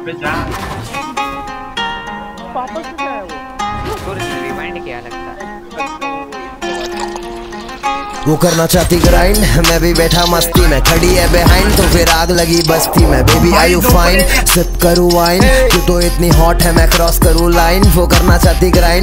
पे जा। वापस से है वो रिवाइंड किया लगता है। वो करना चाहती ग्राइंड, मैं भी बैठा मस्ती में, खड़ी है बिहाइंड तो फिर आग लगी बस्ती में। Baby are you fine, sip करूँ वाइन, तू तो इतनी हॉट है मैं क्रॉस करूँ लाइन। वो करना चाहती ग्राइंड